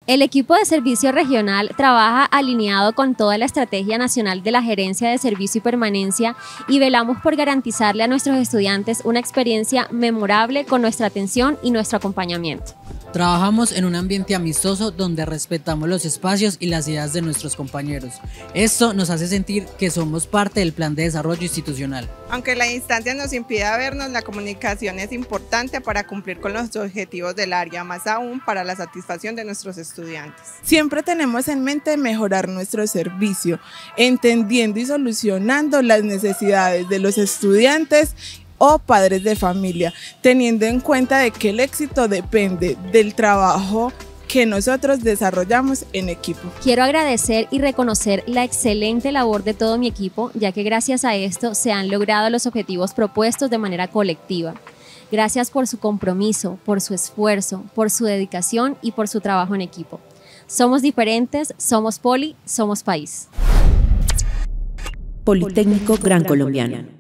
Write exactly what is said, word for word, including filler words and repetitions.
El equipo de servicio regional trabaja alineado con toda la estrategia nacional de la Gerencia de Servicio y Permanencia y velamos por garantizarle a nuestros estudiantes una experiencia memorable con nuestra atención y nuestro acompañamiento. Trabajamos en un ambiente amistoso donde respetamos los espacios y las ideas de nuestros compañeros. Esto nos hace sentir que somos parte del plan de desarrollo institucional. Aunque la distancia nos impida vernos, la comunicación es importante para cumplir con los objetivos del área, más aún para la satisfacción de nuestros estudiantes. Siempre tenemos en mente mejorar nuestro servicio, entendiendo y solucionando las necesidades de los estudiantes o padres de familia, teniendo en cuenta de que el éxito depende del trabajo que nosotros desarrollamos en equipo. Quiero agradecer y reconocer la excelente labor de todo mi equipo, ya que gracias a esto se han logrado los objetivos propuestos de manera colectiva. Gracias por su compromiso, por su esfuerzo, por su dedicación y por su trabajo en equipo. Somos diferentes, somos Poli, somos país. Politécnico Gran Colombiano.